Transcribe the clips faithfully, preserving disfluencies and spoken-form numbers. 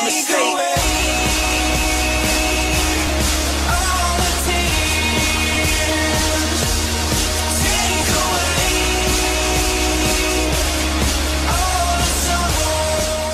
me straight. All the tears, take away all the sorrow.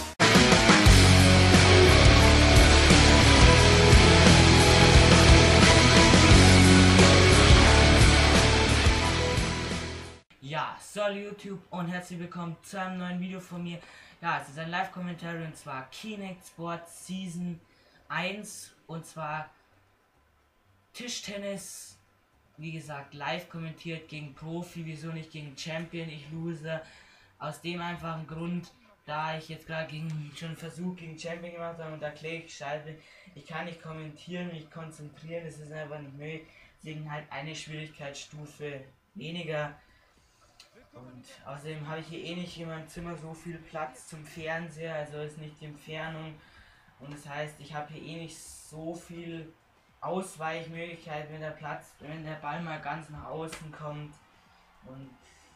Ja, soll YouTube und herzlich willkommen zu einem neuen Video von mir. Ja, es ist ein Live-Kommentar und zwar Kinect Sports Season eins und zwar Tischtennis, wie gesagt, live kommentiert gegen Profi, wieso nicht gegen Champion, ich lose. Aus dem einfachen Grund, da ich jetzt gerade gegen schon einen Versuch gegen Champion gemacht habe und da klicke ich scheiße, ich kann nicht kommentieren, mich konzentrieren, es ist einfach nicht möglich, deswegen halt eine Schwierigkeitsstufe weniger. Und außerdem habe ich hier eh nicht in meinem Zimmer so viel Platz zum Fernseher, also ist nicht die Entfernung. Und das heißt, ich habe hier eh nicht so viel Ausweichmöglichkeit, wenn der Platz, wenn der Ball mal ganz nach außen kommt. Und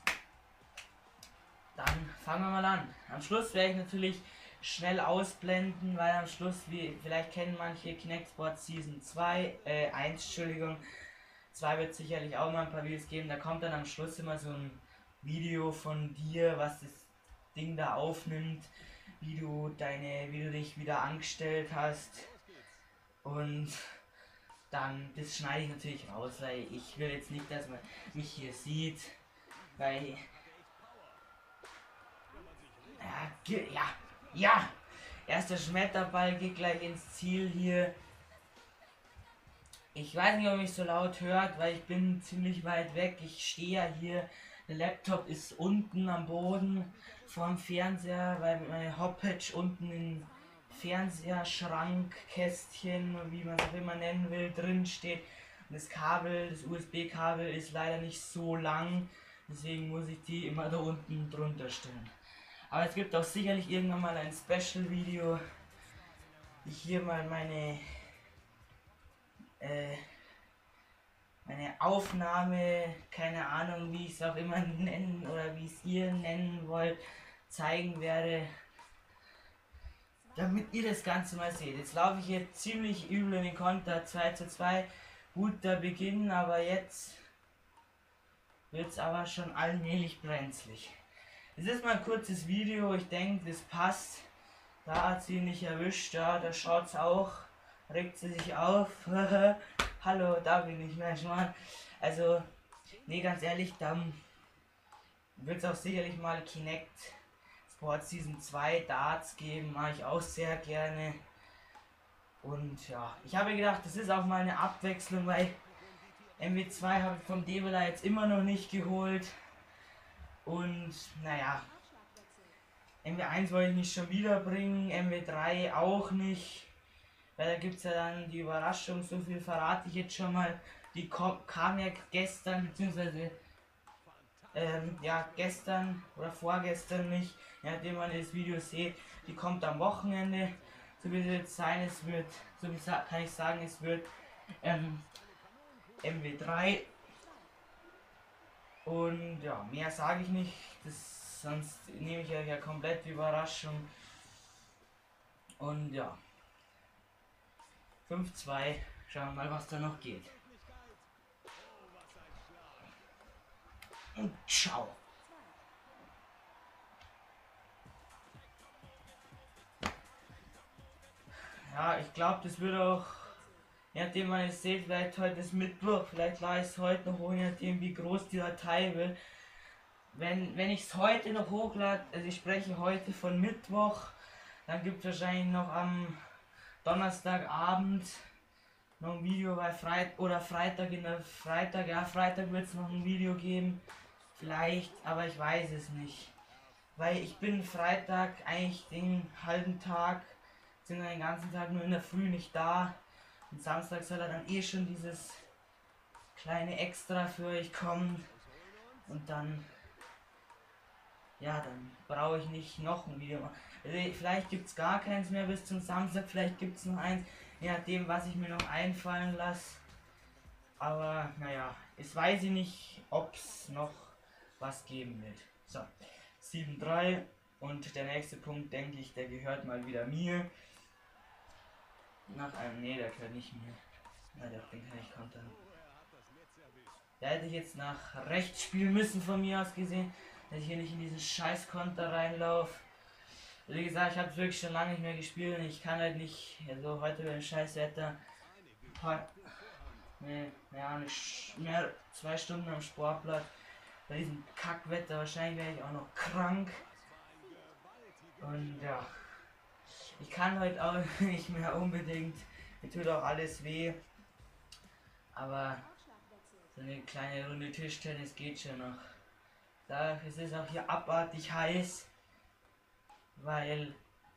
dann fangen wir mal an. Am Schluss werde ich natürlich schnell ausblenden, weil am Schluss, wie vielleicht kennen manche, Kinect Sports Season zwei, äh, eins, Entschuldigung, zwei wird sicherlich auch mal ein paar Videos geben, da kommt dann am Schluss immer so ein Video von dir, was das Ding da aufnimmt, wie du deine, wie du dich wieder angestellt hast, und dann, das schneide ich natürlich raus, weil ich will jetzt nicht, dass man mich hier sieht, weil, ja, ja, ja, erster Schmetterball geht gleich ins Ziel hier. Ich weiß nicht, ob mich so laut hört, weil ich bin ziemlich weit weg, ich stehe ja hier. Der Laptop ist unten am Boden vorm Fernseher, weil meine Hotpatch unten im Fernseherschrank, Kästchen, wie man es auch immer nennen will, drin steht. Und das Kabel, das U S B-Kabel ist leider nicht so lang, deswegen muss ich die immer da unten drunter stellen. Aber es gibt auch sicherlich irgendwann mal ein Special-Video, ich hier mal meine äh, meine Aufnahme, keine Ahnung, wie ich es auch immer nennen oder wie es ihr nennen wollt, zeigen werde, damit ihr das Ganze mal seht. Jetzt laufe ich hier ziemlich übel in den Konter, zwei zu zwei, guter Beginn, aber jetzt wird es aber schon allmählich brenzlig. Es ist mal ein kurzes Video, ich denke, das passt. Da hat sie nicht erwischt, ja, da schaut es auch, regt sie sich auf. Hallo, da bin ich, Mensch, Mann. Also, nee, ganz ehrlich, dann wird es auch sicherlich mal Kinect Sports Season zwei Darts geben, mache ich auch sehr gerne. Und ja, ich habe gedacht, das ist auch mal eine Abwechslung, weil M W zwei habe ich vom Devila jetzt immer noch nicht geholt. Und naja, M W eins wollte ich nicht schon wieder bringen, M W drei auch nicht. Weil da gibt es ja dann die Überraschung, so viel verrate ich jetzt schon mal, die kam ja gestern, beziehungsweise ähm, ja, gestern oder vorgestern nicht, ja, nachdem man das Video sieht, die kommt am Wochenende, so wie es jetzt sein, es wird, so wie kann ich sagen, es wird ähm, M W drei, und ja, mehr sage ich nicht, das, sonst nehme ich euch ja komplett die Überraschung, und ja. fünf zwei, schauen wir mal, was da noch geht. Und ciao. Ja, ich glaube, das wird auch, je nachdem man es seht, vielleicht heute ist Mittwoch, vielleicht lade ich es heute noch hoch, je nachdem wie groß die Datei wird. Wenn, wenn ich es heute noch hochlade, also ich spreche heute von Mittwoch, dann gibt es wahrscheinlich noch am Donnerstagabend noch ein Video bei Freitag oder Freitag in der Freitag, ja, Freitag wird es noch ein Video geben, vielleicht, aber ich weiß es nicht, weil ich bin Freitag eigentlich den halben Tag, sind den ganzen Tag nur in der Früh nicht da, und Samstag soll er dann eh schon dieses kleine Extra für euch kommen, und dann, ja, dann brauche ich nicht noch ein Video machen. Also vielleicht gibt es gar keins mehr bis zum Samstag, vielleicht gibt es noch eins, je nachdem, was ich mir noch einfallen lasse. Aber naja, jetzt weiß ich nicht, ob es noch was geben wird. So, sieben drei, Und der nächste Punkt, denke ich, der gehört mal wieder mir. Nach einem, nee, der gehört nicht mir. Na doch, den kann ich kontern. Da hätte ich jetzt nach rechts spielen müssen von mir aus gesehen, dass ich hier nicht in diesen scheiß Konter reinlaufe. Wie gesagt, ich habe es wirklich schon lange nicht mehr gespielt und ich kann halt nicht, also heute bei dem scheiß Wetter, paar, nee, ja, nicht mehr zwei Stunden am Sportplatz, bei diesem Kackwetter, wahrscheinlich wäre ich auch noch krank. Und ja, ich kann heute auch nicht mehr unbedingt, mir tut auch alles weh, aber so eine kleine Runde Tischtennis geht schon noch. Da, es ist auch hier abartig heiß, weil,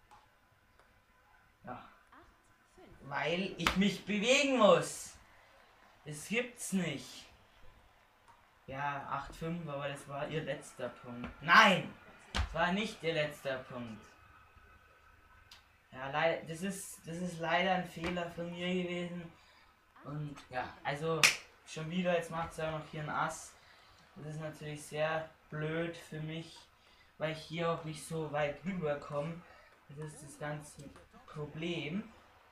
ja, weil ich mich bewegen muss. Das gibt's nicht. Ja, acht fünf, aber das war ihr letzter Punkt. Nein, das war nicht ihr letzter Punkt. Ja, leider, das ist, das ist leider ein Fehler von mir gewesen. Und ja, also schon wieder, jetzt macht es ja noch hier ein Ass. Das ist natürlich sehr blöd für mich, weil ich hier auch nicht so weit rüberkomme. Das ist das ganze Problem.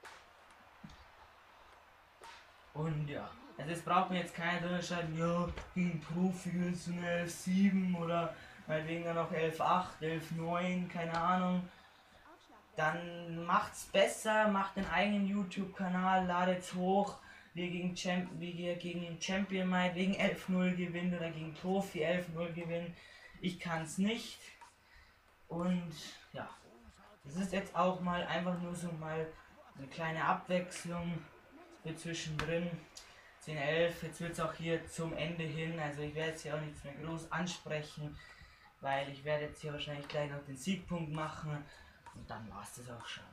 Und ja, also es braucht mir jetzt keiner drin schreiben, ja, gegen Profi willst du eine elf sieben oder meinetwegen dann noch elf acht, elf neun, keine Ahnung. Dann macht's besser, macht den eigenen YouTube-Kanal, ladet's hoch, wie gegen, Champ wie gegen den Champion meinetwegen elf null gewinnen oder gegen Profi elf null gewinnen. Ich kann's nicht. Und ja, das ist jetzt auch mal einfach nur so mal eine kleine Abwechslung für zwischendrin. zehn elf, jetzt wird es auch hier zum Ende hin, also ich werde jetzt hier auch nichts mehr groß ansprechen, weil ich werde jetzt hier wahrscheinlich gleich noch den Siegpunkt machen und dann war es das auch schon.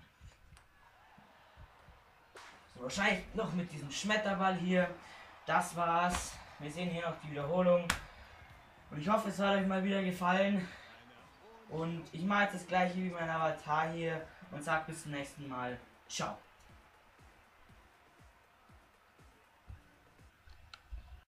So, wahrscheinlich noch mit diesem Schmetterball hier, das war's. Wir sehen hier noch die Wiederholung und ich hoffe, es hat euch mal wieder gefallen und ich mache jetzt das gleiche wie mein Avatar hier und sage bis zum nächsten Mal. Ciao.